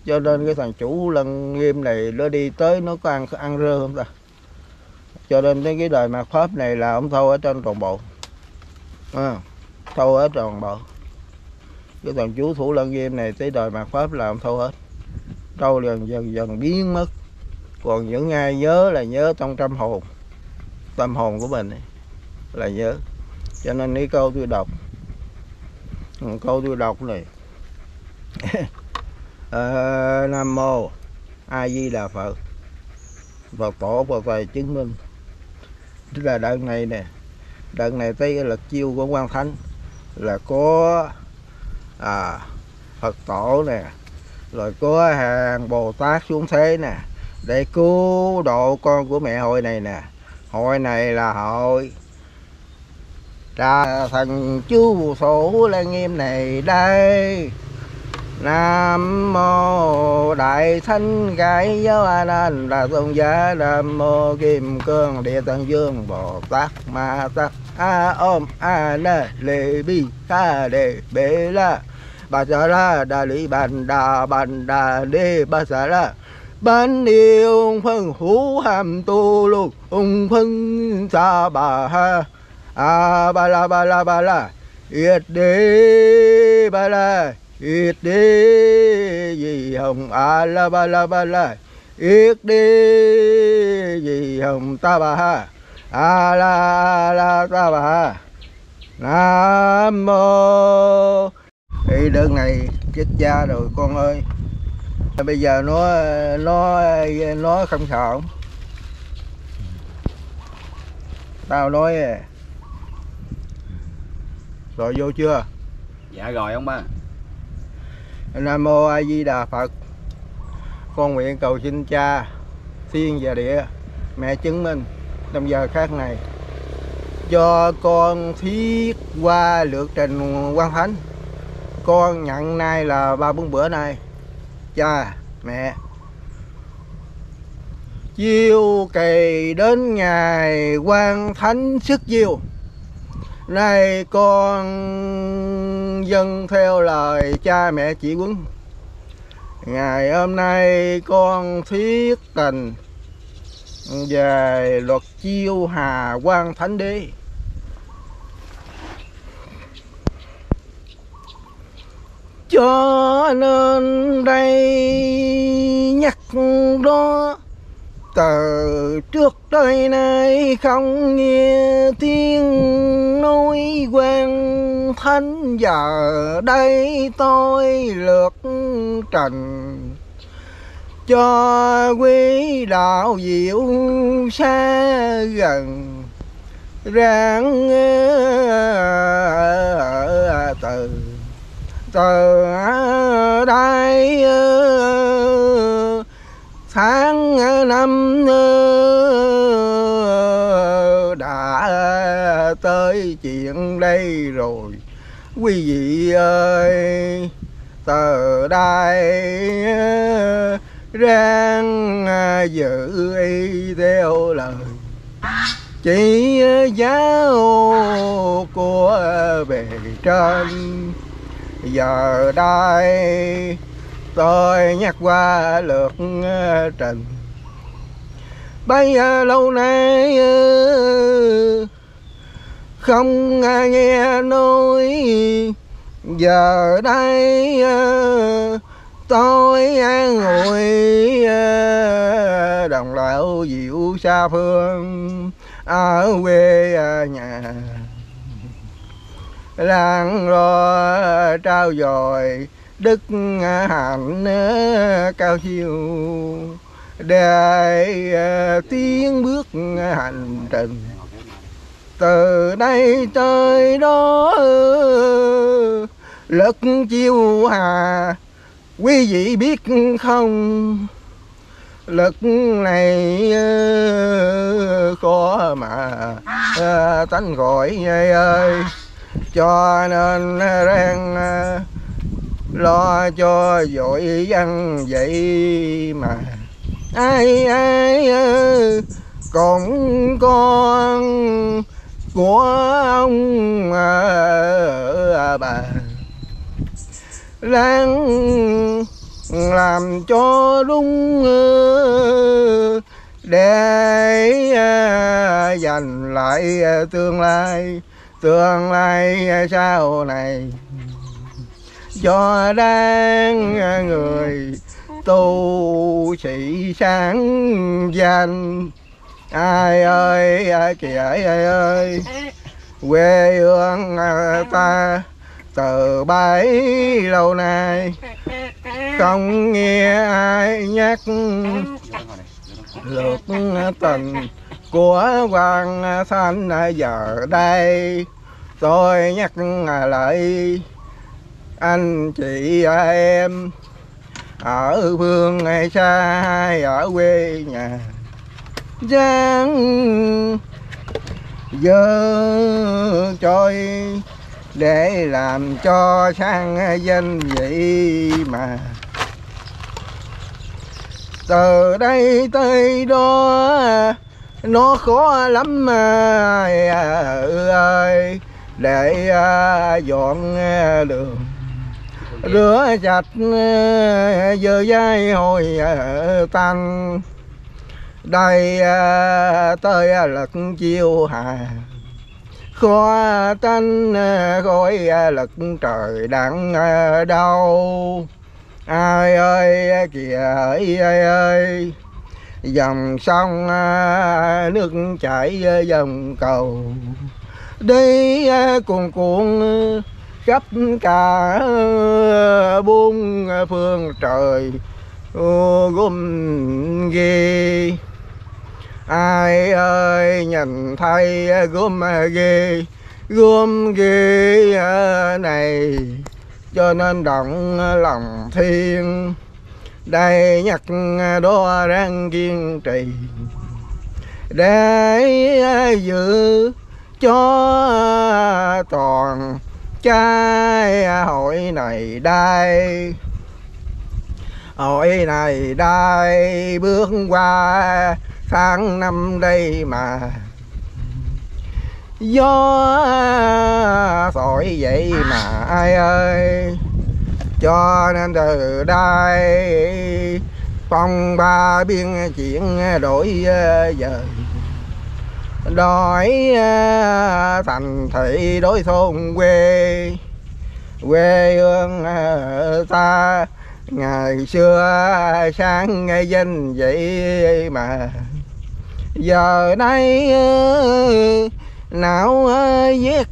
Cho nên cái thằng chủ Lân Nghiêm này nó đi tới nó có ăn rơ không ta? Cho nên cái đời mạt Pháp này là ông thâu ở trên toàn bộ. Thâu ở toàn bộ. Cái thằng chú Thủ Lân Nghiêm này tới đời mạt Pháp là ông thâu hết. Trâu dần biến mất. Còn những ai nhớ là nhớ trong tâm hồn của mình là nhớ. Cho nên cái câu tôi đọc này Nam Mô A Di Đà Phật, Phật tổ Phật thầy chứng minh. Tức là đợt này tới cái lực chiêu của Quan Thánh là có Phật tổ nè, rồi có hàng Bồ Tát xuống thế nè để cứu độ con của mẹ hội này nè. Hội này là hội thần chú Thủ Lân Nghiêm này đây. Nam mô Đại Thánh Khai Giáo A Nan Đà Tôn Giá. Nam mô Kim Cương Địa Tạng Dương Bồ Tát Ma Tát A Om A Na Lê Bi Ca Đề Bê La Bà Sa La Đà Lý Bàn Đà Đê Bà Sa La Ban yêu phân hữu hàm tu lục phân sa bà ha ba la yết đế ba la yết đế gì hồng la ba la yết đế gì hồng ta bà ha la ta bà ha. Nam mô. Thì đơn này chết cha rồi con ơi. Bây giờ nó không sợ. Tao nói rồi vô chưa? Dạ rồi ông ba. Nam mô A Di Đà Phật. Con nguyện cầu xin cha thiên và địa mẹ chứng minh trong giờ khác này cho con thiết qua lượt trình Quan Thánh. Con nhận nay là 3-4 bữa nay. Cha mẹ chiêu kỳ đến ngày Quan Thánh sức chiêu. Nay con dâng theo lời cha mẹ chỉ huấn. Ngày hôm nay con thiết tình về luật chiêu hà Quan Thánh Đế. Cho nên đây nhắc đó, từ trước tới nay không nghe tiếng nói Quan Thánh, giờ đây tôi lượt trình cho quý đạo diệu xa gần. Ráng từ đây tháng năm đã tới chuyện đây rồi quý vị ơi. Từ đây ráng giữ y theo lời chỉ giáo của bề trên. Giờ đây tôi nhắc qua lượt trình. Bây giờ lâu nay không nghe nói, giờ đây tôi an ủi đồng đạo diệu xa phương ở quê nhà. Làng lo trao dồi đức hạnh cao siêu để tiến bước hành trình. Từ đây tới đó lực chiêu hà quý vị biết không? Lực này khó mà tánh gọi ơi. Cho nên ráng lo cho dội văn vậy mà ai còn con của ông bà ráng làm cho đúng để giành lại tương lai sau này cho đáng người tu sĩ sáng danh. Ai ơi kìa ai ơi, quê hương ta từ bấy lâu nay không nghe ai nhắc lượt tình của Hoàng Thanh. Giờ đây tôi nhắc lại anh chị em ở phương xa hay ở quê nhà, dáng dơ trôi để làm cho sang danh vậy mà. Từ đây tới đó nó khó lắm ơi, để dọn đường rửa sạch dơ dây hồi tanh. Đây tới lật chiêu hà khó tanh khói lật trời đặng đâu. Ai ơi kìa ơi, dòng sông nước chảy dòng cầu đi cuồn cuộn khắp cả bốn phương trời gom ghê. Ai ơi nhìn thấy gom ghê này cho nên động lòng thiên. Đây nhắc đó đang kiên trì để giữ cho toàn cái hội này đây. Hội này đây bước qua tháng năm đây mà gió thổi vậy mà ai ơi. Cho nên từ đây phong ba biên chuyện đổi giờ, đổi thành thị đổi thôn quê. Quê hương ta ngày xưa sáng danh vậy mà giờ đây não vét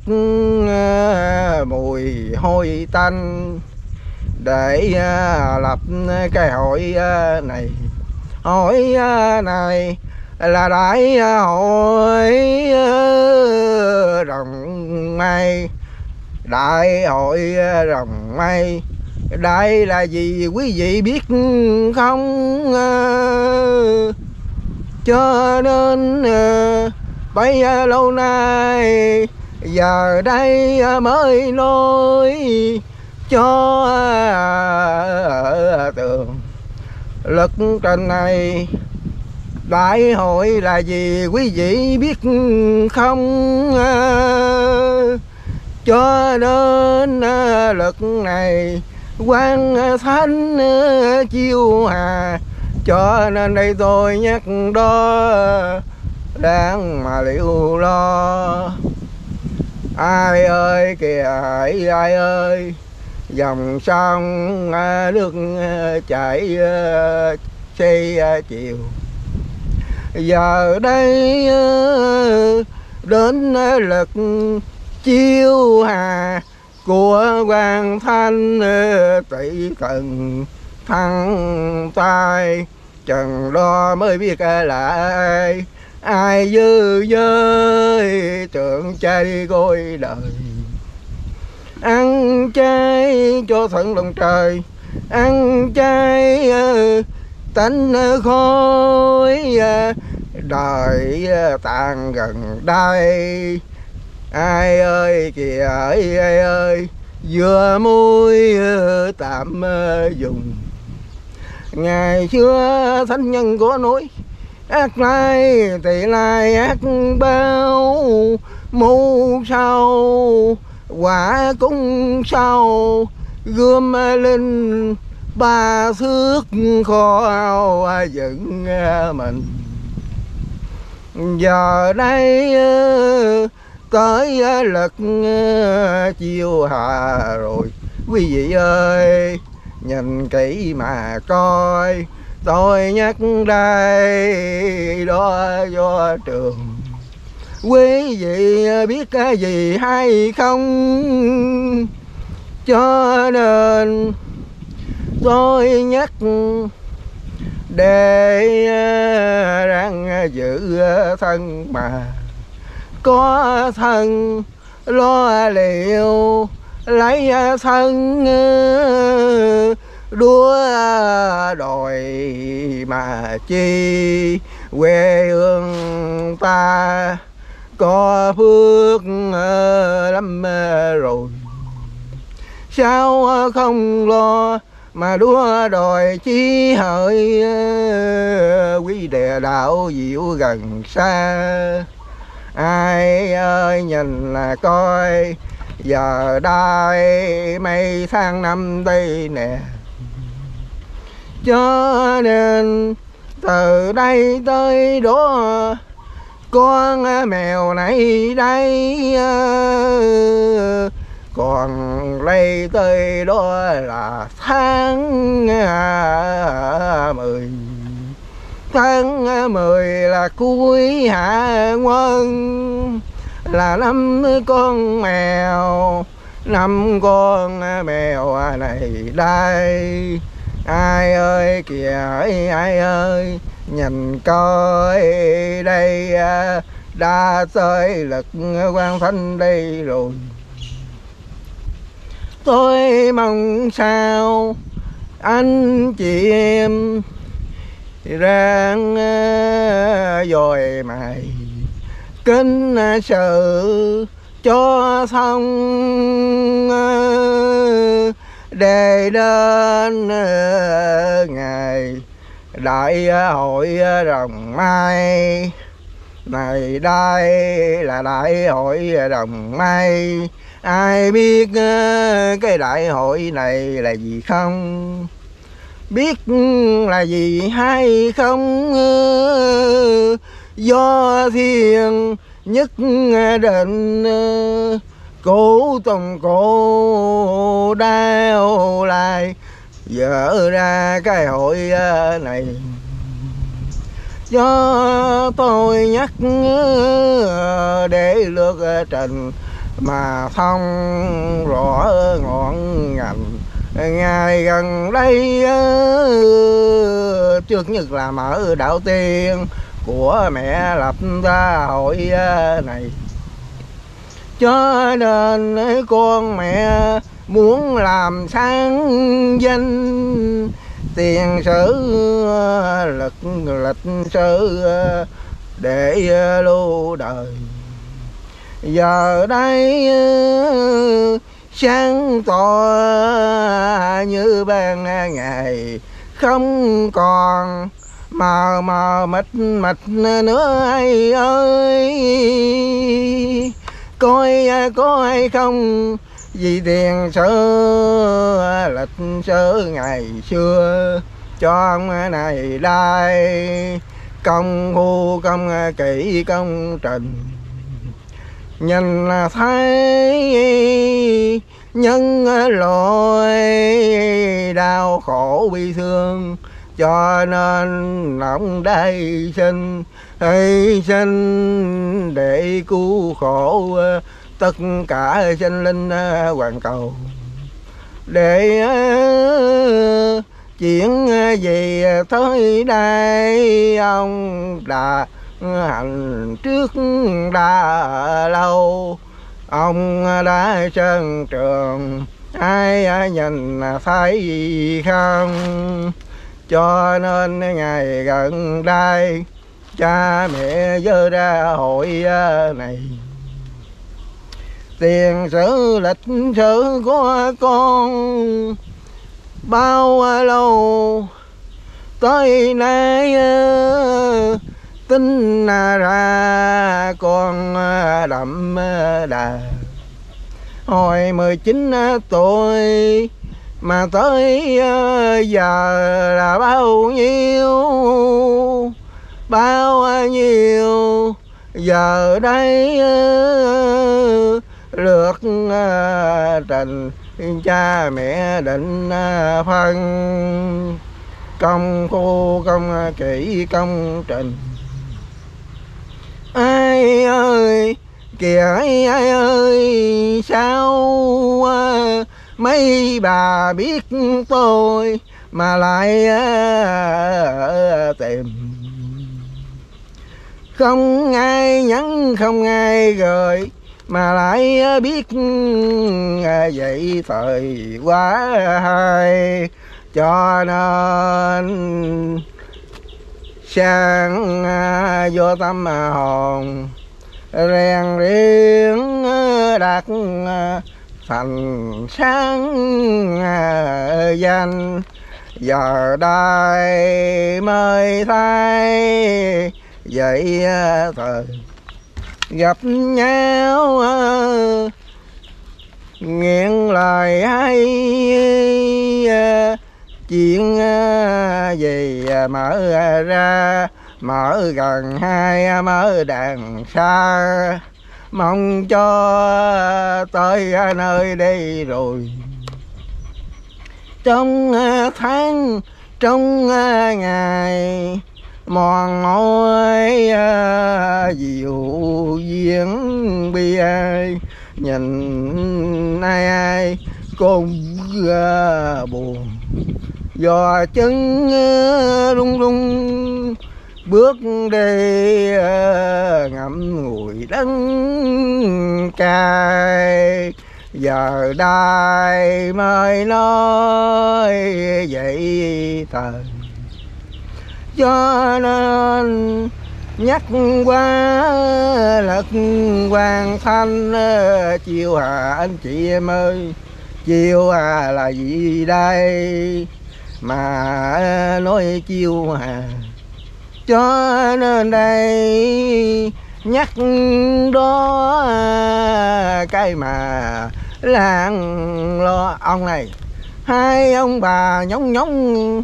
mùi hôi tanh để lập cái hội này. Hội này là đại hội rồng mây, đại hội rồng mây. Đây là gì quý vị biết không? Cho nên bấy lâu nay giờ đây mới nói cho tường lực trên này. Đại hội là gì quý vị biết không? Cho nên lực này Quan Thánh chiêu hà. Cho nên đây tôi nhắc đó đang mà liệu lo. Ai ơi kìa ai ơi, dòng sông nước chảy xây chiều. Giờ đây đến lực chiêu hà của Quan Thanh tỷ cần thăng tay. Chừng đó mới biết là ai dư dơi trưởng chay coi đời. Ăn chay cho thận lòng trời, ăn chay tánh khói đời tàn gần đây. Ai ơi kìa ai ơi, vừa môi tạm dùng. Ngày xưa thánh nhân có nói ác lai thì lai ác bao, mưu sau quả cũng sau. Gươm linh ba thước khó dựng mình. Giờ đây tới lật chiều hạ rồi, quý vị ơi nhìn kỹ mà coi, tôi nhắc đây đó do trường. Quý vị biết cái gì hay không, cho nên tôi nhắc để ráng giữ thân mà có thân lo liệu lấy thân đua đòi mà chi. Quê hương ta có phước lắm rồi, sao không lo mà đua đòi chi hỡi. Quý đề đạo diệu gần xa, ai ơi nhìn là coi, giờ đây mấy tháng năm đây nè. Cho nên từ đây tới đó con mèo này đây, còn đây tới đó là tháng 10. Tháng 10 là cuối hạ quân, là năm con mèo, năm con mèo này đây. Ai ơi kìa ai ơi nhìn coi đây, đã tới lực Quan Thanh đây rồi. Tôi mong sao anh chị em ráng dòi mày kính sự cho xong, để đến ngày đại hội Rồng Mai này đây, là đại hội Rồng Mai. Ai biết cái đại hội này là gì không, biết là gì hay không? Do thiên nhất định cổ tông cổ đau lại dở ra cái hội này. Cho tôi nhắc để lược trình mà thông rõ ngọn ngành. Ngày gần đây trước nhất là mở đạo tiên của mẹ lập ra hội này. Cho nên con mẹ muốn làm sáng danh tiền sử lịch sử để lưu đời. Giờ đây sáng tỏ như ban ngày, không còn mờ mờ mịt mịt nữa ai ơi. Coi có hay không vì tiền sử lịch sử ngày xưa cho ông này đây công phu công kỹ công trình. Nhìn thấy nhân loại đau khổ bi thương, cho nên ông đây hy sinh để cứu khổ tất cả sinh linh hoàn cầu. Để chuyện gì tới đây ông đã hành trước đã lâu. Ông đã sân trường ai nhìn thấy không? Cho nên ngày gần đây cha mẹ dơ ra hội này, tiền sử lịch sử của con bao lâu tới nay tính ra con đậm đà. Hồi 19 tuổi mà tới giờ là bao nhiêu giờ đây lượt trình cha mẹ định phân công khu công kỹ công trình. Ai ơi kìa ai ơi sao mấy bà biết tôi mà lại tìm, không ai nhắn không ai gửi mà lại biết vậy thời quá hay. Cho nên sang vô tâm hồn rèn riêng đặt thành sáng danh. Giờ đây mới thấy vậy thời gặp nhau nghiện lời hay chuyện gì mở ra mở gần hay mở đằng xa, mong cho tới nơi đây rồi. Trong tháng trong ngày mòn mỏi dịu duyên bi ai, nhìn ai cũng buồn do chân rung rung bước đi ngậm ngùi đắng cay. Giờ đây mới nói vậy thời, cho nên nhắc qua lật hoàng thanh chiều hà anh chị em ơi. Chiều hà là gì đây mà nói chiều hà, cho nên đây nhắc đó cái mà làng lo. Ông này hai ông bà nhóng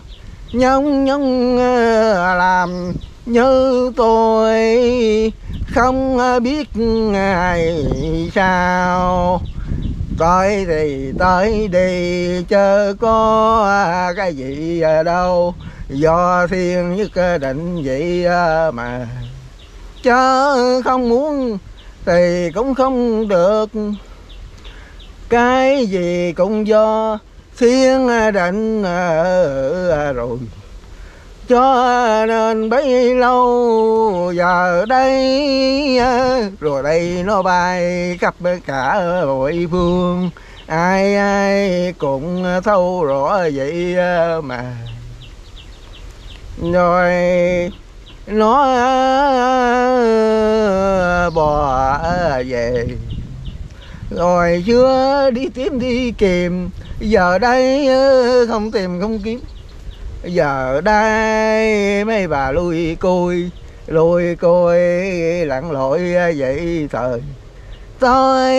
làm như tôi không biết ngày sao. Tới thì tới đi chứ có cái gì đâu, do thiên nhất định vậy mà, chớ không muốn thì cũng không được, cái gì cũng do thiên định rồi. Cho nên bấy lâu giờ đây rồi đây nó bay khắp cả hội phương, ai ai cũng thấu rõ vậy mà. Rồi nó bò về rồi chưa đi tìm đi kìm, giờ đây không tìm không kiếm. Giờ đây mấy bà lui côi lặn lội vậy thời tôi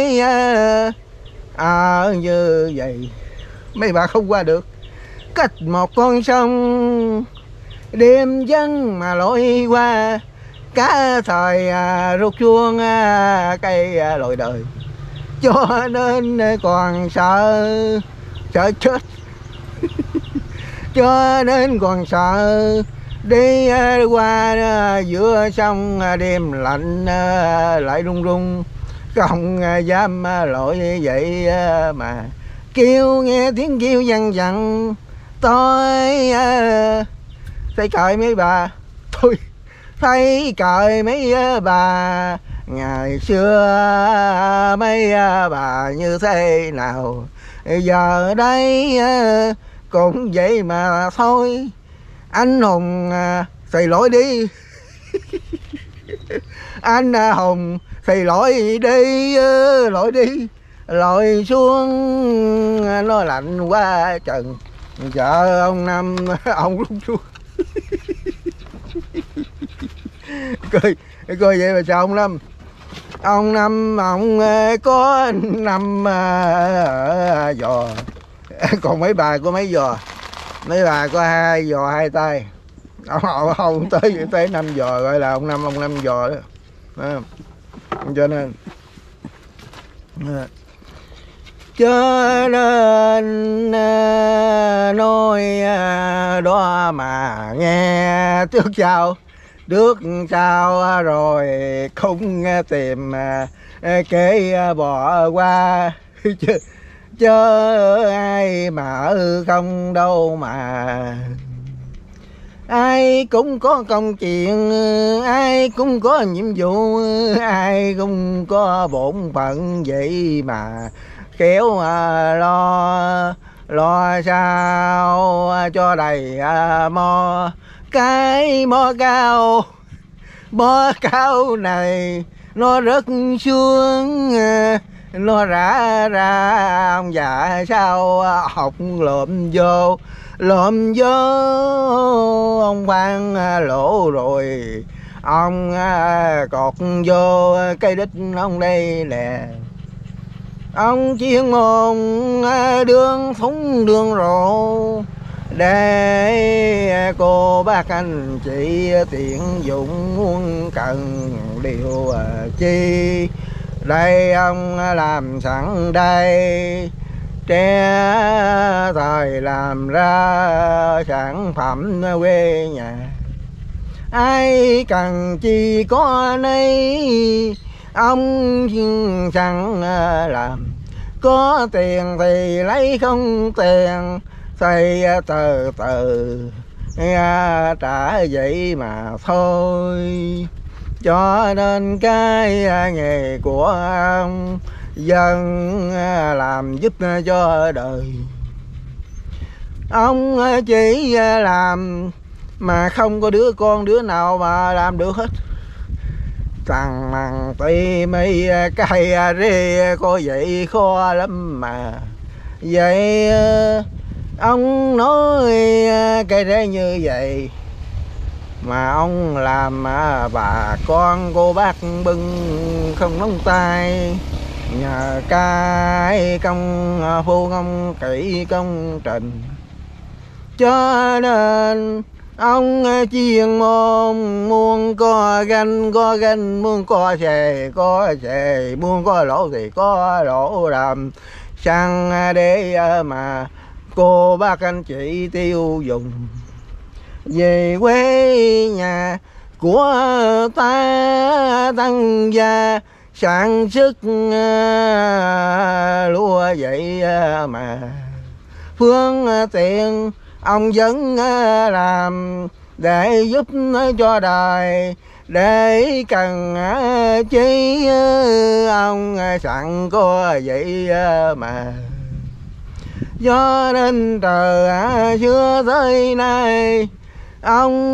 như vậy. Mấy bà không qua được cách một con sông đêm vắng mà lội qua, cả thời rút xuống cây lội đời. Cho nên còn sợ chết cho nên còn sợ đi qua giữa sông đêm lạnh lại run run, không dám lội vậy mà. Kêu nghe tiếng kêu văng vẳng tôi thấy cởi mấy bà, tôi thấy cởi mấy bà ngày xưa mấy bà như thế nào. Giờ đây cũng vậy mà thôi, anh Hùng thì lỗi đi anh Hùng thì lỗi đi lội xuống nó lạnh quá trần. Chờ ông Năm ông lúc xuống coi vậy mà sao ông Năm ông có 5 giò Còn mấy bà có mấy giò? Mấy bà có 2 giò 2 tay. Ông không tới 5 giò, gọi là ông năm giò đó. Cho nên nói đó mà nghe trước sau rồi không tìm kể bỏ qua chứ ai mà không đâu mà. Ai cũng có công chuyện, ai cũng có nhiệm vụ, ai cũng có bổn phận, vậy mà khéo lo sao cho đầy mò cao này nó rớt xuống, nó ra ông già sao học lộm vô ông khoan lỗ rồi ông cột vô cây đít ông đây nè. Ông chuyên môn đường thúng đường rộ để cô bác anh chị tiện dụng muốn cần điều chi. Đây ông làm sẵn đây, trẻ thời làm ra sản phẩm quê nhà. Ai cần chi có nấy, ông sẵn làm. Có tiền thì lấy, không tiền thì từ trả vậy mà thôi. Cho nên cái nghề của ông dân làm giúp cho đời. Ông chỉ làm mà không có đứa con đứa nào mà làm được hết. Thằng mằng tì mây cây rê có vậy khó lắm mà. Vậy ông nói cây rê như vậy mà ông làm bà con cô bác bưng không nóng tay. Nhờ cái công phu công kỹ công trình, cho nên ông chuyên môn muốn có ganh muốn có xề muốn có lỗ thì có lỗ làm xăng để mà cô bác anh chị tiêu dùng. Về quê nhà của ta tăng gia sản xuất lúa vậy mà phương tiện ông vẫn làm để giúp cho đời. Để cần chi ông sẵn có vậy mà. Do nên từ xưa tới nay ông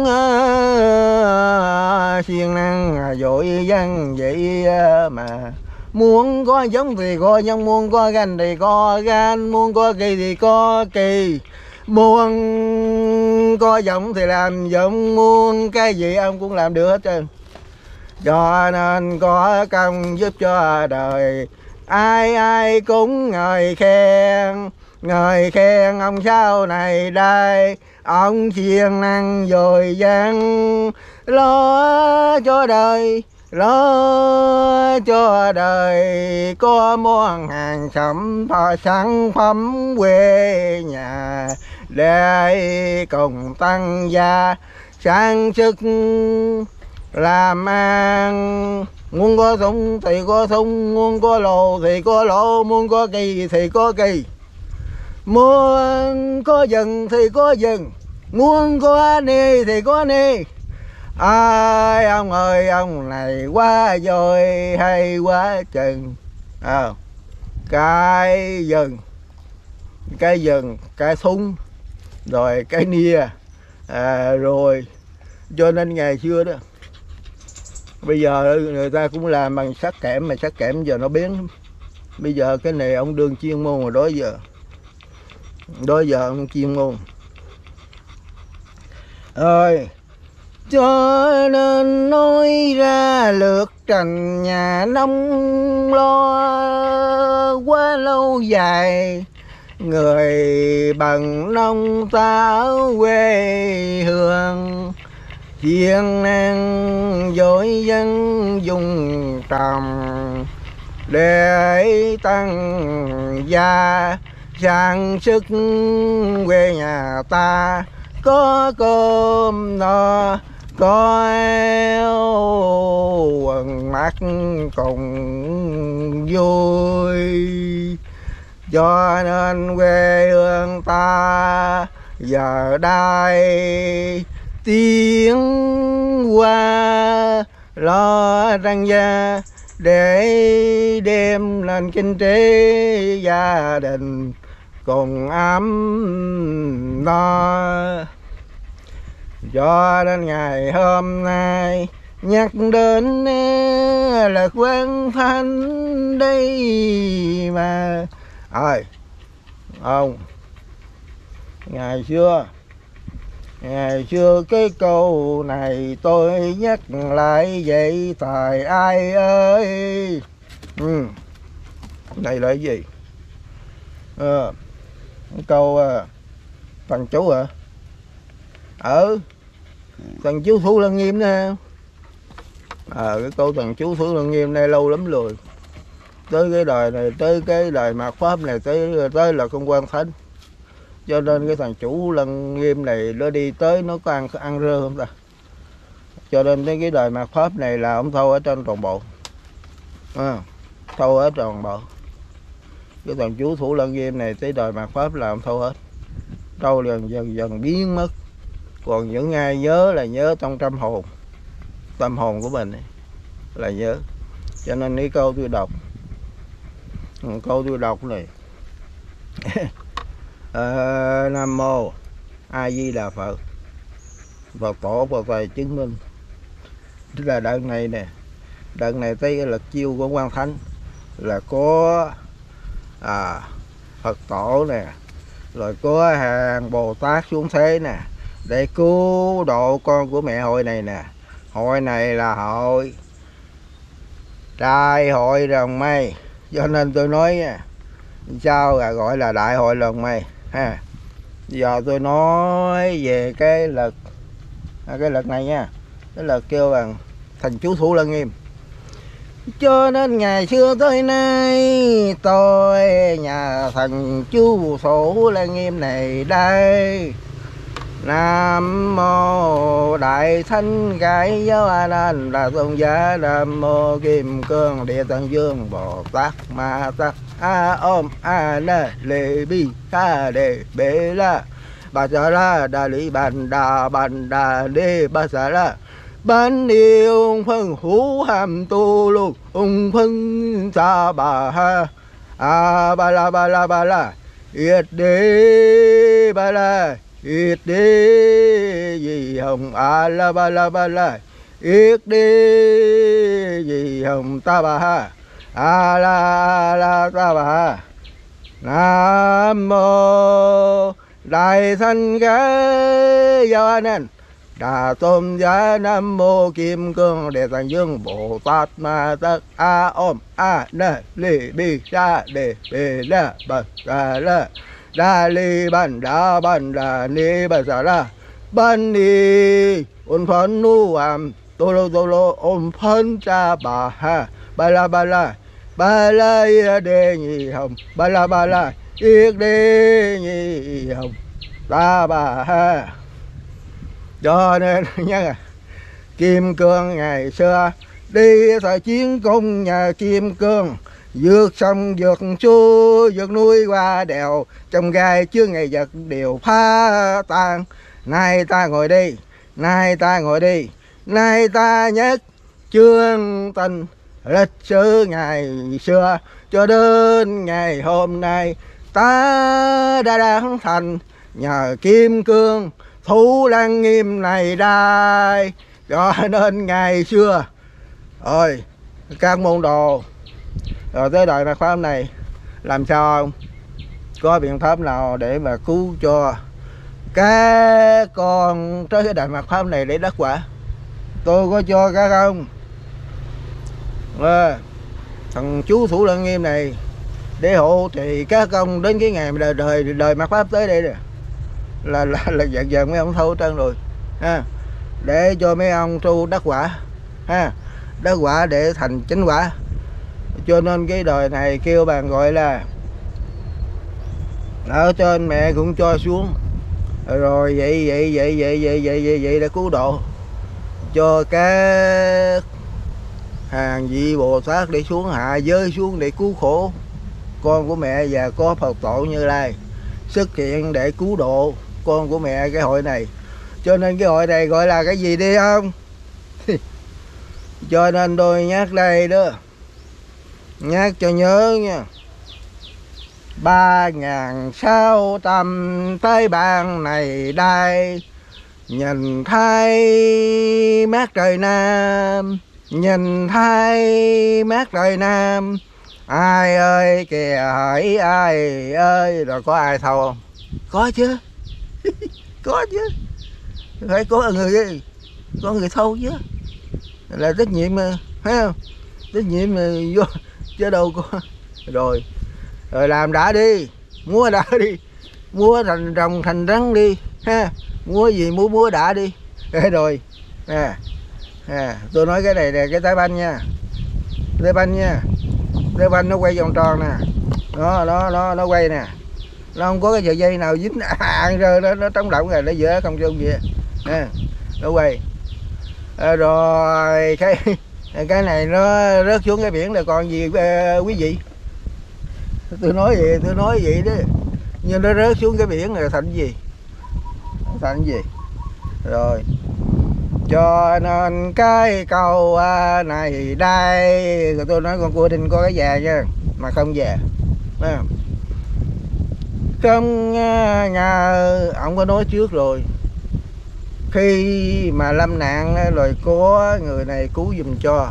siêng năng dội văn vậy mà. Muốn có giống thì có giống, muốn có ganh thì có ganh, muốn có kỳ thì có kỳ, muốn có giống thì làm giống, muốn cái gì ông cũng làm được hết trơn. Cho nên có công giúp cho đời, ai cũng ngợi khen ông sau này đây. Ông siêng năng dồi dàng lo cho đời có món hàng sản phẩm quê nhà để cùng tăng gia sản xuất làm ăn. Muốn có thùng thì có thùng, muốn có lỗ thì có lỗ, muốn có kỳ thì có kỳ, muốn có rừng thì có rừng, muốn có ni thì có ni. Ai ông ơi, ông này quá rồi hay quá chừng. Cái rừng, cái thúng, rồi cái nia, rồi cho nên ngày xưa đó, bây giờ người ta cũng làm bằng sắt kẽm, mà sắt kẽm giờ nó bén. Bây giờ cái này ông đương chuyên môn rồi, đó giờ ông chuyên môn ơi. Cho nên nói ra lượt trần nhà nông lo quá lâu dài, người bằng nông táo quê hương, siêng năng dối dân dùng trồng để tăng gia sản xuất quê nhà ta có cơm no có áo quần mặc cùng vui. Cho nên quê hương ta giờ đây tiếng qua lo răng gia để đem lên kinh tế gia đình cùng ấm no. Cho đến ngày hôm nay nhắc đến là Quang Thanh đây mà. Ông ngày xưa cái câu này tôi nhắc lại vậy thời ai ơi. Này là cái gì? Câu thằng chú hả? Thằng chú Thủ Lăng Nghiêm nè. Cái câu thằng chú Thủ Lăng Nghiêm này lâu lắm rồi. Tới cái đời này, tới cái đời mạt Pháp này, tới là con Quang Thánh. Cho nên cái thằng chủ Lăng Nghiêm này nó đi tới nó có ăn rơ không ta? Cho nên đến cái đời mạt Pháp này là ông thâu ở trên toàn bộ. Thâu ở toàn bộ. Cái thằng chú Thủ Lăng Nghiêm này tới đời mạt Pháp là ông thâu hết. Thâu dần biến mất. Còn những ai nhớ là nhớ trong tâm hồn của mình này, là nhớ. Cho nên cái câu tôi đọc này Nam Mô A Di Đà Phật, Phật tổ Phật thầy chứng minh. Tức là đợt này nè, đợt này tới cái lực chiêu của Quang Thánh là có Phật tổ nè, rồi có hàng Bồ Tát xuống thế nè để cứu độ con của mẹ hội này nè. Hội này là hội Đại hội Rồng Mây, cho nên tôi nói nha, sao là gọi là Đại hội Rồng Mây ha. Giờ tôi nói về cái lực này nha. Cái lực kêu bằng thành chú Thủ Lăng Nghiêm. Cho nên ngày xưa tới nay tôi nhà thần chú Thủ Lăng Nghiêm này đây. Nam mô Đại Thánh Cái Giáo A Nan Đà Tôn Giá. Nam mô Kim Cương Địa Tạng Dương Bồ Tát Ma Tát A Om A Na Lê Bi Ca Đề Bê La Bà Sa La Đà Lý Bàn Đà Đê Bà Sa La Ban yêu phân hữu hàm tu lu ung phân sa bà ha ba la yết đế ba la yết đế gì hồng ba la yết đế gì hồng ta bà ha la ta bà ha. Nam mô Đại Thánh Cái Giáo A Nan Đà Tôn Giá. Nam mô Kim Cương Địa Tạng Dương Bồ Tát Ma Tát A Om A Na Lê Bi Đa Đề Bê La Bà Sa La Đa Li Ban Đà Ni Bà Sa La Ban Ni Ôn Phấn Nu Am Tô Lô Ôn Phấn Cha Bà Ha Ba la Đê Nhị Hồng ba la yết đế nhị hồng ta bà ha. Cho nên nhá, Kim Cương ngày xưa đi thời chiến công nhà Kim Cương, vượt sông vượt suối vượt núi qua đèo, trong gai chưa ngày vật đều phá tan. Nay ta ngồi đi, nay ta nhắc chương tình lịch sử ngày xưa, cho đến ngày hôm nay ta đã đáng thành nhờ Kim Cương Thủ Lăng Nghiêm này đây. Cho nên ngày xưa ơi các môn đồ rồi tới đời mạt Pháp này làm sao không có biện pháp nào để mà cứu cho các con tới cái đời mạt Pháp này để đắc quả? Tôi có cho các ông thằng chú Thủ Lăng Nghiêm này để hộ trì các công đến cái ngày mà đời mạt Pháp tới đây nè, là dần dần mấy ông thâu trơn rồi ha, để cho mấy ông tu đắc quả ha, đắc quả để thành chánh quả. Cho nên cái đời này kêu bạn gọi là ở trên mẹ cũng cho xuống rồi, vậy để cứu độ cho các hàng vị Bồ Tát để xuống hạ giới xuống để cứu khổ con của mẹ, và có Phật tổ Như Lai xuất hiện để cứu độ con của mẹ cái hội này. Cho nên cái hội này gọi là cái gì đi không? Cho nên tôi nhắc đây đó, nhắc cho nhớ nha, 3.600 tới bàn này đây, nhìn thấy mát trời Nam, nhìn thấy mát trời Nam, ai ơi kìa hỡi ai ơi. Rồi có ai thâu không? Có chứ. Có chứ, phải có người thâu chứ, là trách nhiệm mà, thấy không? Trách nhiệm mà vô chứ đâu có. Rồi làm đã đi, múa đã đi, múa thành rồng thành rắn đi ha, múa gì múa đã đi. Rồi tôi nói cái này là cái tay banh nha, tay banh nha, tay banh nó quay vòng tròn nè, nó quay nè, nó không có cái sợi dây nào dính rơi, nó trống động rồi, nó dễ không chung gì nè, nó quay. Rồi cái này nó rớt xuống cái biển là còn gì quý vị? Tôi nói vậy đó, nhưng nó rớt xuống cái biển là thành gì? Thành gì? Rồi cho nên cái câu này đây, rồi tôi nói con cua đinh có cái già nha, mà không già. Trong nhà ông có nói trước rồi, khi mà lâm nạn rồi có người này cứu giùm cho.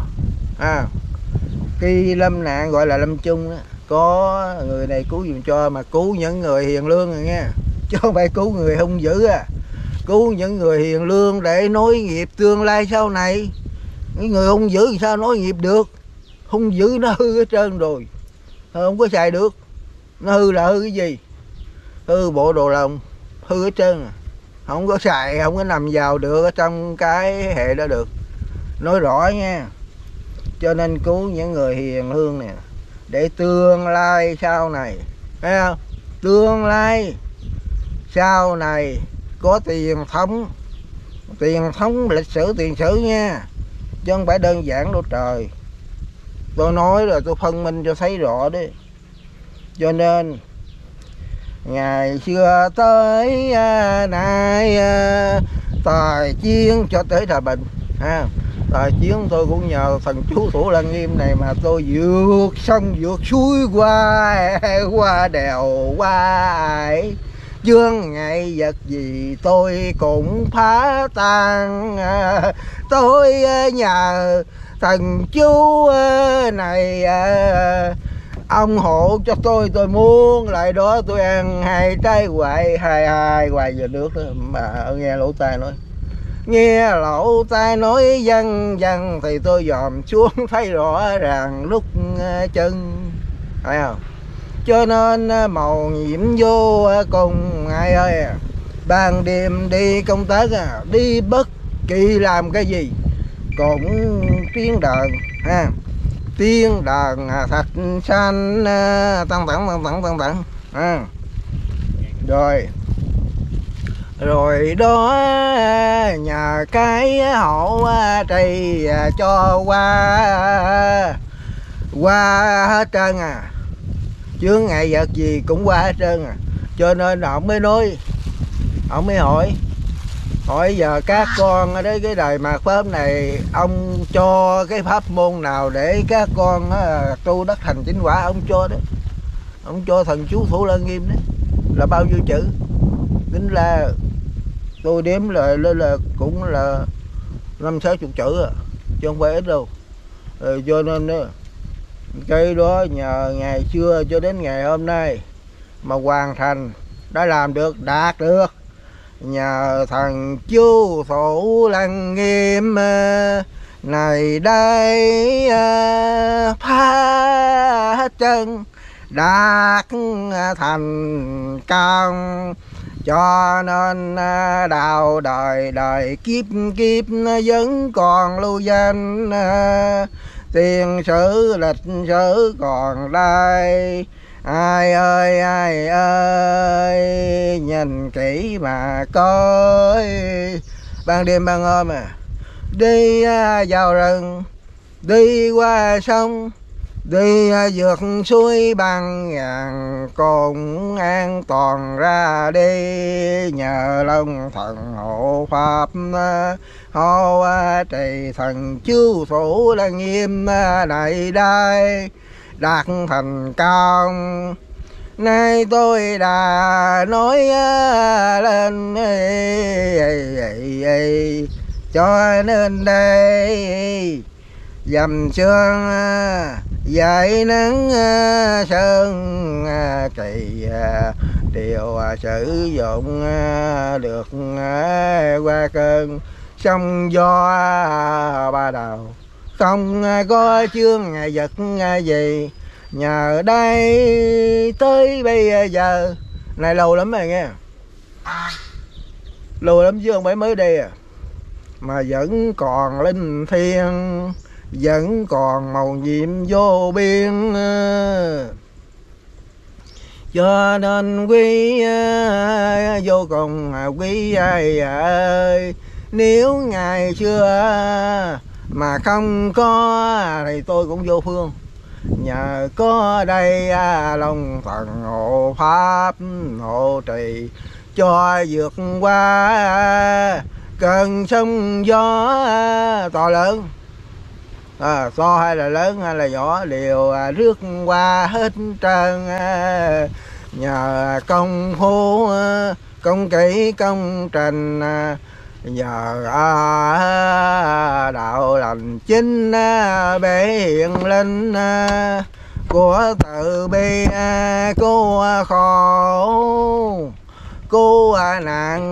Khi lâm nạn gọi là lâm chung đó, có người này cứu giùm cho, mà cứu những người hiền lương rồi nha, chứ không phải cứu người hung dữ cứu những người hiền lương để nối nghiệp tương lai sau này. Những người hung dữ thì sao nối nghiệp được? Hung dữ nó hư hết trơn rồi, không có xài được. Nó hư là hư cái gì? Hư bộ đồ lòng, hư hết trơn, không có xài, không có nằm vào được ở trong cái hệ đó được. Nói rõ nha. Cho nên cứu những người hiền lương nè, để tương lai sau này, thấy không? Tương lai sau này có tiền thống lịch sử, tiền sử nha, chứ không phải đơn giản đâu trời. Tôi nói rồi tôi phân minh cho thấy rõ đấy. Cho nên ngày xưa tới nay tài chiến cho tới thời bình tài chiến tôi cũng nhờ thần chú Thủ Lăng Nghiêm này mà tôi vượt sông vượt suối qua đèo qua ải, chướng ngại vật gì tôi cũng phá tan. Tôi nhờ thần chú này ông hộ cho tôi muốn lại đó tôi ăn 2 trái hoài, 22 hoài giờ nước đó. Mà nghe lỗ tai nói văng thì tôi dòm xuống thấy rõ ràng lúc chân, phải không? Cho nên màu nhiệm vô cùng ai ơi, ban đêm đi công tác đi bất kỳ làm cái gì cũng tiếng đờn tiếng đàn thạch xanh tăng rồi đó nhà cái hộ trì cho qua hết trơn chướng ngại vật gì cũng qua hết trơn Cho nên ông mới nói, ông mới hỏi giờ các con đấy cái đời mạt Pháp này ông cho cái pháp môn nào để các con tu đắc thành chính quả, ông cho đó. Ông cho thần chú Thủ Lăng Nghiêm đấy là bao nhiêu chữ? Tính là tôi đếm lại là cũng là 50-60 chữ chứ không phải ít đâu. Cho nên đó, cái đó nhờ ngày xưa cho đến ngày hôm nay mà hoàn thành, đã làm được, đạt được, nhờ thần chú Thủ Lăng Nghiêm này đây phá hết trơn đạt thành công. Cho nên đạo đời đời kiếp kiếp vẫn còn lưu danh, tiền sử lịch sử còn đây. Ai ơi nhìn kỹ mà coi, ban đêm ban hôm đi vào rừng, đi qua sông, đi vượt suối bằng ngàn, cùng an toàn ra đi. Nhờ Long Thần hộ pháp hộ trì thần chiếu thủ là nghiêm này đây đạt thành công. Nay tôi đã nói lên cho nên đây dầm sương dậy nắng sơn kỳ đều sử dụng được qua cơn sông gió ba đầu, không có chướng ngại vật gì. Nhờ đây tới bây giờ này lâu lắm rồi nghe, lâu lắm chứ không phải mới đây mà vẫn còn linh thiêng, vẫn còn màu nhiệm vô biên. Cho nên quý vô cùng quý ơi, nếu ngày xưa mà không có thì tôi cũng vô phương. Nhờ có đây Long Thần hộ pháp hộ trì cho vượt qua cơn sóng gió to lớn, to hay là lớn hay là nhỏ đều rước qua hết trơn. Nhờ công phu công kỹ công trình, nhờ đạo lành chính bể hiện linh của từ bi cứu khổ cứu nạn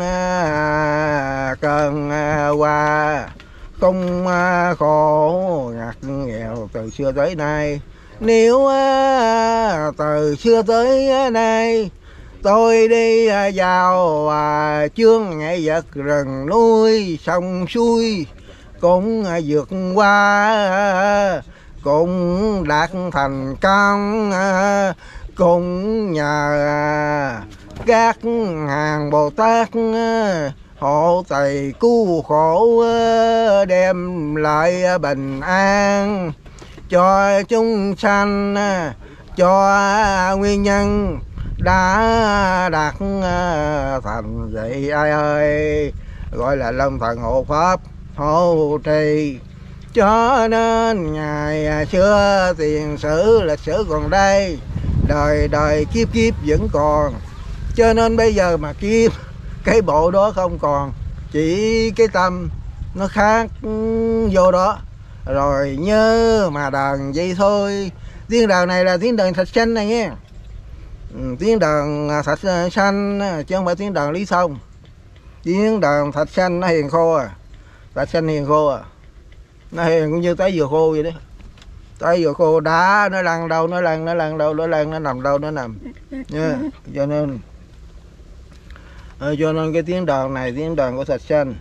cơn qua không khổ ngặt nghèo từ xưa tới nay. Nếu từ xưa tới nay tôi đi vào chướng ngại vật rừng núi sông suối, cũng vượt qua cũng đạt thành công, cũng nhờ các hàng Bồ Tát hộ trì cứu khổ, đem lại bình an cho chúng sanh, cho nguyên nhân đã đạt thành vậy. Ai ơi gọi là Long Thần hộ pháp hộ trì. Cho nên ngày xưa tiền sử lịch sử còn đây, đời đời kiếp kiếp vẫn còn. Cho nên bây giờ mà kiếp cái bộ đó không còn, chỉ cái tâm nó khác vô đó rồi nhớ mà đàn vậy thôi. Tiếng đàn này là tiếng đàn Thạch Sanh này nghe, tiếng đàn Thạch Sanh chứ không phải tiếng đàn Lý Thông. Tiếng đàn Thạch Sanh nó hiền khô Thạch Sanh hiền khô nó hiền cũng như trái dừa khô vậy đó. Trái dừa khô đá nó lăn đâu nó lăn, nó lăn đâu nó lăn, nó nằm đâu nó nằm nha. Cho nên cái tiếng đàn này tiếng đàn của Thạch Sanh.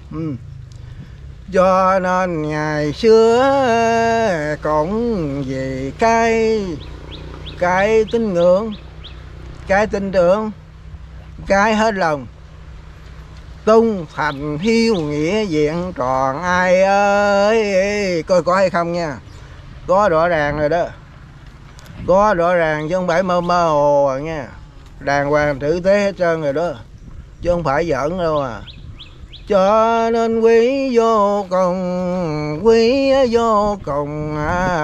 Cho nên ngày xưa cũng vì cái tín ngưỡng, cái tin tưởng, cái hết lòng, tung thành hiếu nghĩa diện tròn. Ai ơi coi có hay không nha, có rõ ràng rồi đó, có rõ ràng chứ không phải mơ mơ hồ rồi nha, đàng hoàng tử tế hết trơn rồi đó, chứ không phải giỡn đâu Cho nên quý vô cùng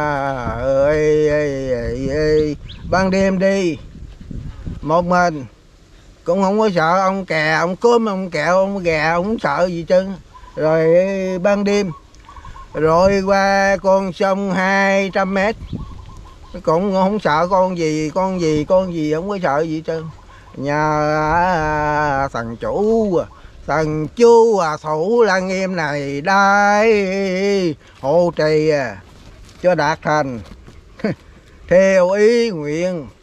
ban đêm đi một mình cũng không có sợ ông kè, ông cốm, ông kẹo, ông gà, ông không sợ gì chứ. Rồi ban đêm rồi qua con sông 200 mét cũng không sợ con gì không có sợ gì chứ. Nhà thằng chú thủ Lăng Nghiêm này đây hộ trì cho đạt thành theo ý nguyện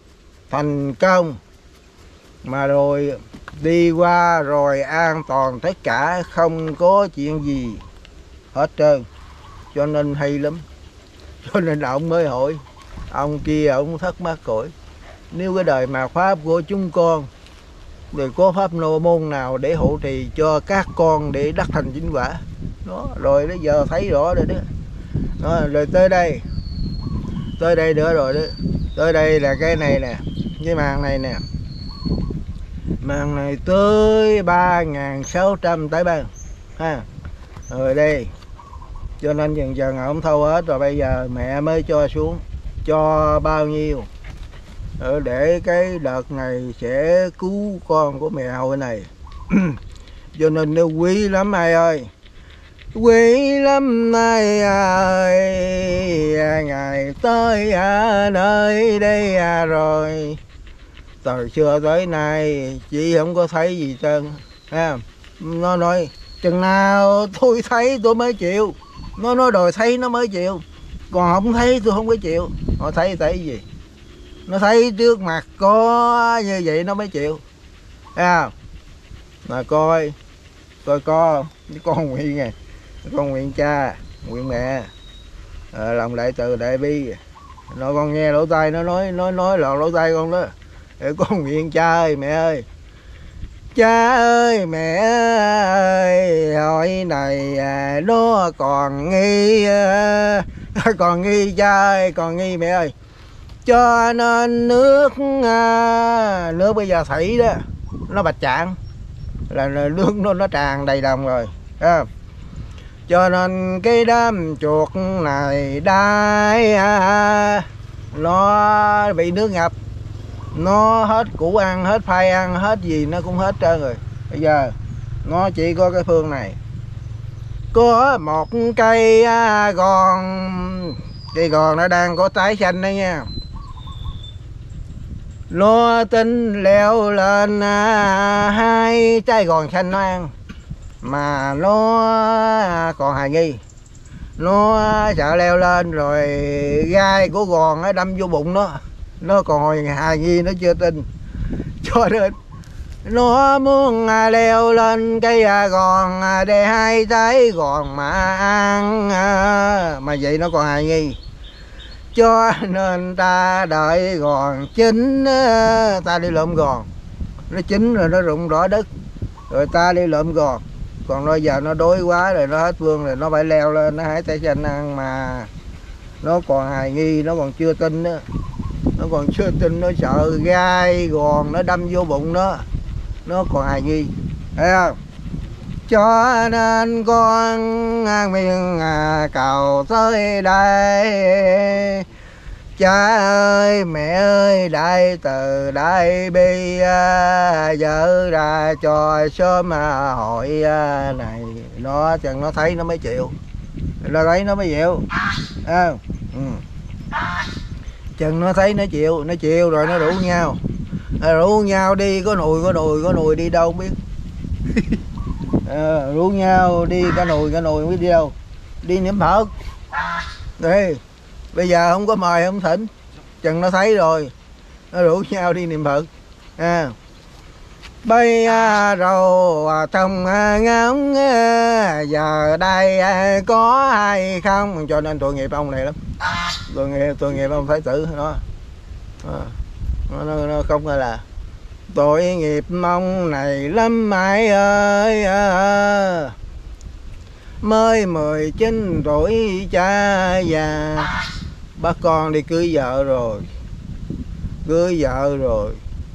thành công, mà rồi đi qua rồi an toàn tất cả, không có chuyện gì hết trơn, cho nên hay lắm. Cho nên ông mới hỏi ông kia, ông thắc mắc hỏi nếu cái đời mạt pháp của chúng con rồi có pháp môn nào để hộ trì cho các con để đắc thành chính quả đó. Rồi bây giờ thấy rõ rồi đó. Rồi tới đây nữa rồi đó. Tới đây là cái này nè, cái màn này nè, màn này tới 3.600 tái ban ha. Rồi đây, cho nên dần dần ông thâu hết rồi, bây giờ mẹ mới cho xuống, cho bao nhiêu để cái đợt này sẽ cứu con của mẹ hồi này. Cho nên nó quý lắm ai ơi, quý lắm ai ơi, ngày tới nơi đây rồi. Từ xưa tới nay chị không có thấy gì trơn ha. Nó nói chừng nào tôi thấy tôi mới chịu, nó nói đòi thấy nó mới chịu, còn không thấy tôi không có chịu. Họ thấy gì, nó thấy trước mặt có như vậy nó mới chịu, thấy không? Mà coi con nguyện này, con nguyện cha, nguyện mẹ, lòng đại từ đại bi. Nó con nghe lỗ tai nó nói lọt lỗ tai con đó. Để con nguyện cha ơi mẹ ơi, cha ơi mẹ ơi, hỏi này nó còn nghi, còn nghi cha ơi, còn nghi mẹ ơi. Cho nên nước bây giờ thủy đó nó bạch trạng là nước nó tràn đầy đồng rồi à. Cho nên cái đám chuột này đai nó bị nước ngập, nó hết củ ăn, hết phai ăn, hết gì nó cũng hết trơn rồi. Bây giờ nó chỉ có cái phương này, có một cây gòn, cây gòn nó đang có trái xanh đấy nha. Nó tính leo lên 2 trái gòn xanh nó ăn, mà nó còn hài nghi, nó sợ leo lên rồi gai của gòn nó đâm vô bụng nó còn hài nghi, nó chưa tin. Cho nên nó muốn leo lên cây gòn để 2 trái gòn mà ăn, mà vậy nó còn hài nghi. Cho nên ta đợi gòn chín, ta đi lượm gòn, nó chín rồi nó rụng rõ đất rồi ta đi lượm gòn. Còn bây giờ nó đói quá rồi, nó hết vương rồi, nó phải leo lên nó hái trái xanh ăn, mà nó còn hài nghi, nó còn chưa tin đó. Nó còn chưa tin, nó sợ gai gòn nó đâm vô bụng nó còn hài nghi, thấy không? Cho nên con miền cầu tới đây, cha ơi mẹ ơi đại từ đại bi, vợ ra cho sớm hội này. Nó chẳng nó thấy nó mới chịu, nó thấy nó mới chịu à. Chừng nó thấy nó chịu rồi nó rủ nhau đi, có nùi đi đâu không biết. Rủ nhau đi cả nùi không biết đi đâu, đi niệm Phật đi. Bây giờ không có mời không thỉnh, chừng nó thấy rồi nó rủ nhau đi niệm Phật à. Bây rồi trong ngóng giờ đây có ai không. Cho nên tội nghiệp ông này lắm, tội nghiệp ông Thái tử nó không phải là tội nghiệp ông này lắm mày ơi. Mới 19 tuổi cha già, bác con đi cưới vợ rồi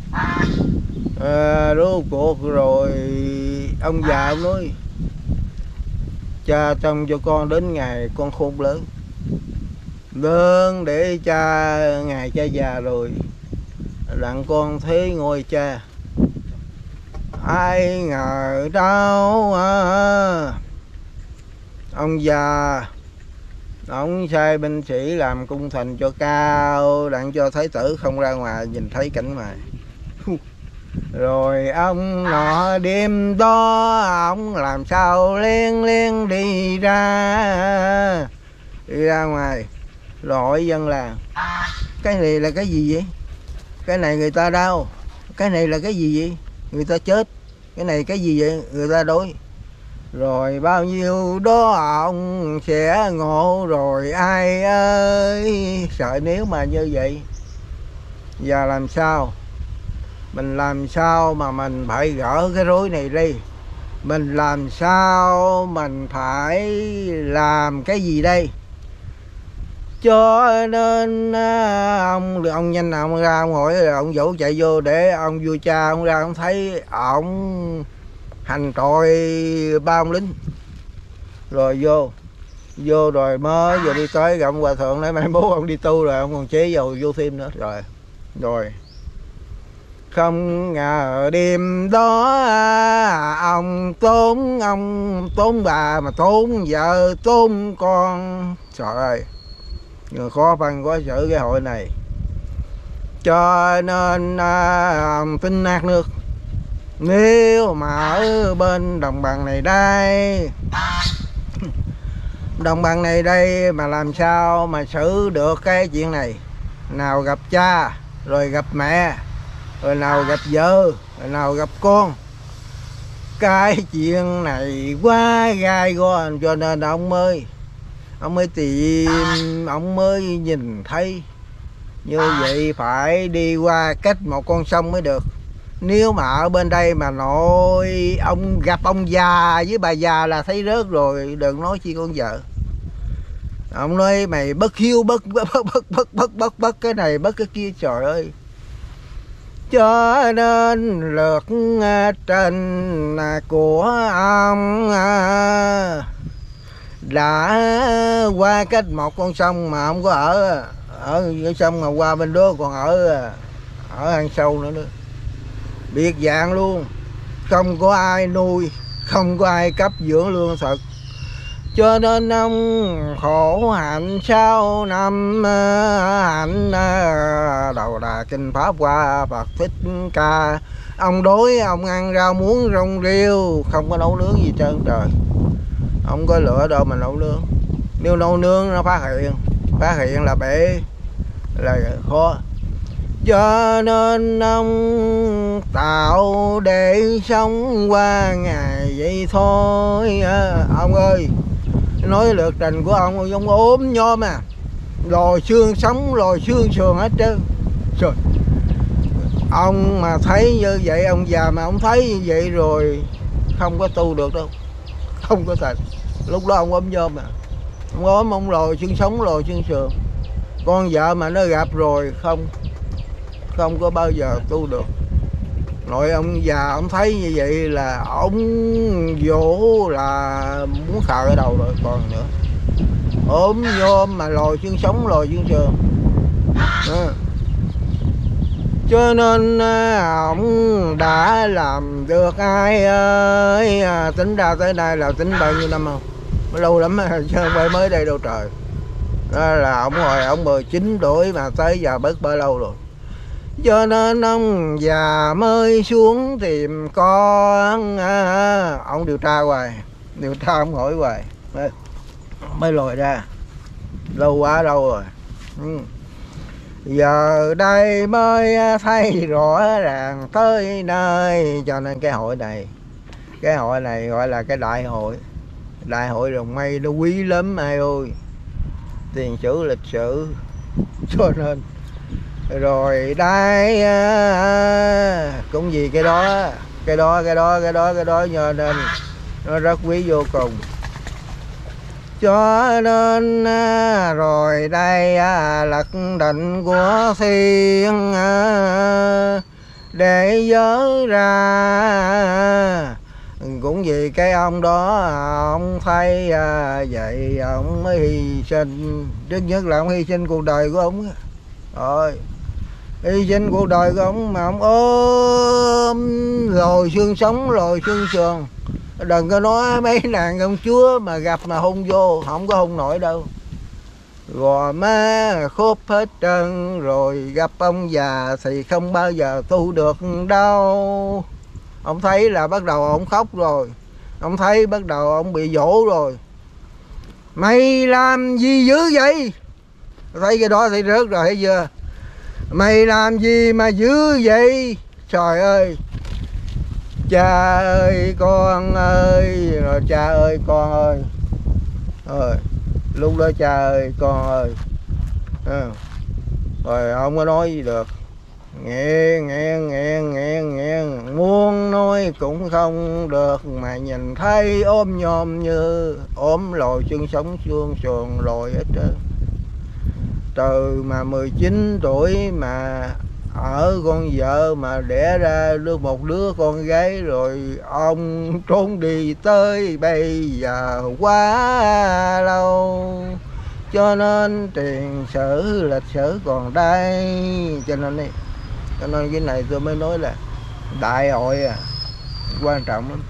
rốt cuộc rồi ông già ông nói cha trông cho con đến ngày con khôn lớn để cha ngày cha già rồi đặng con thế ngôi cha. Ai ngờ đâu ông già ông sai binh sĩ làm cung thành cho cao, đặng cho thái tử không ra ngoài nhìn thấy cảnh ngoài. Rồi ông nọ đêm đó ông làm sao len đi ra ngoài, rồi hỏi dân làng cái này là cái gì vậy, cái này người ta đau, cái này là cái gì vậy, người ta chết, cái này cái gì vậy, người ta đói. Rồi bao nhiêu đó ông sẽ ngộ rồi ai ơi. Sợ nếu mà như vậy. Giờ làm sao? Mình làm sao mà mình phải gỡ cái rối này đi. Mình làm sao mình phải làm cái gì đây? Cho nên ông nhanh nào ông ra ông hỏi, ông Vũ chạy vô để ông vua cha ông ra ông thấy ông hành tội ba ông lính. Rồi vô rồi mới vừa đi tới gặp hòa thượng nói mai bố ông đi tu rồi ông còn chế dầu vô thêm nữa. Rồi không ngờ đêm đó ông tốn bà mà tốn vợ tốn con. Trời ơi, người khó khăn có xử cái hội này. Cho nên ông tin nát nước. Nếu mà ở bên đồng bằng này đây, đồng bằng này đây mà làm sao mà xử được cái chuyện này. Nào gặp cha, rồi gặp mẹ, rồi nào gặp vợ, rồi nào gặp con. Cái chuyện này quá gai go, cho nên ông mới tìm, ông mới nhìn thấy như vậy phải đi qua cách một con sông mới được. Nếu mà ở bên đây mà nội ông gặp ông già với bà già là thấy rớt rồi, đừng nói chi con vợ. Ông nói mày bất hiếu, bất cái này bất cái kia, trời ơi. Cho nên lượt trên của ông đã qua cách một con sông mà không có ở cái sông mà qua bên đó còn ở hang sâu nữa. Biệt dạng luôn, không có ai nuôi, không có ai cấp dưỡng lương thực. Cho nên ông khổ hạnh sau năm hạnh đầu đà kinh pháp qua Phật Thích Ca. Ông đói ông ăn rau muống rong rêu, không có nấu nướng gì trơn trời. Ông có lửa đâu mà nấu nướng. Nếu nấu nướng nó phát hiện là bể, là khó. Cho nên ông tạo để sống qua ngày vậy thôi. Ông ơi, nói lượt trình của ông giống ốm nhom à, lòi xương sống lòi xương sườn hết trơn. Trời, ông mà thấy như vậy, ông già mà ông thấy như vậy rồi không có tu được đâu, không có thành. Lúc đó ông ốm nhom à, ông ốm ông lòi xương sống lòi xương sườn. Con vợ mà nó gặp rồi không có bao giờ tu được. Nội ông già ông thấy như vậy là ông vỗ là muốn khờ ở đầu rồi còn nữa. Ốm nhôm mà lòi xương sống lòi xương sườn. Cho nên ông đã làm được ai ơi. Tính ra tới nay là tính bao nhiêu năm không? Lâu lắm chứ không phải mới đây đâu trời. Đó là ông hồi ông 19 tuổi mà tới giờ bớt bao lâu rồi. Cho nên ông già mới xuống tìm con. Ông điều tra hoài, điều tra ông hỏi hoài mới lòi ra. Lâu quá lâu rồi. Giờ đây mới thấy rõ ràng tới nơi. Cho nên cái hội này gọi là cái đại hội rồng mây, nó quý lắm ai ơi. Tiền sử lịch sử. Cho nên rồi đây cũng vì cái đó cho nên nó rất quý vô cùng. Cho nên rồi đây lật định của thiên để nhớ ra. Cũng vì cái ông đó ông thấy vậy ông mới hy sinh. Trước nhất là ông hy sinh cuộc đời của ông rồi, hy sinh cuộc đời của ông mà ông ốm lồi xương sống lồi xương sườn. Đừng có nói mấy nàng công chúa mà gặp mà hôn vô, không có hôn nổi đâu. Gò má khốp hết trơn. Rồi gặp ông già thì không bao giờ tu được đâu. Ông thấy là bắt đầu ông khóc rồi, ông thấy bắt đầu ông bị dỗ rồi. Mày làm gì dữ vậy? Thấy cái đó thì rớt rồi thấy chưa? Mày làm gì mà dữ vậy? Trời ơi, cha ơi con ơi, rồi cha ơi con ơi. Lúc đó cha ơi con ơi. Rồi không có nói gì được. Nghẹn muốn nói cũng không được, mà nhìn thấy ốm nhom như ốm lồi xương sống xương sườn lồi hết trơn. Từ mà 19 tuổi mà ở con vợ mà đẻ ra được một đứa con gái, rồi ông trốn đi tới bây giờ quá lâu, cho nên tiền sử lịch sử còn đây. Cho nên cái này tôi mới nói là đại hội quan trọng lắm.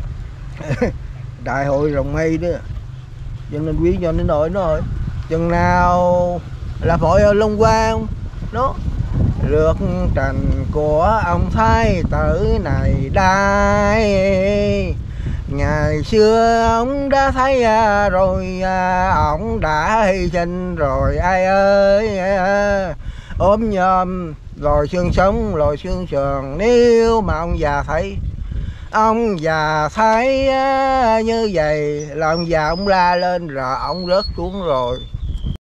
Đại hội rồng mây đó, cho nên quý cho nó nổi chừng nào là hội ở Long Quang nó được trành của ông thái tử này đây. Ngày xưa ông đã thấy rồi, ông đã hy sinh rồi ai ơi. Ốm nhom lồi xương sống lồi xương sườn, nếu mà ông già thấy như vậy là ông già ông la lên rồi ông rớt xuống rồi.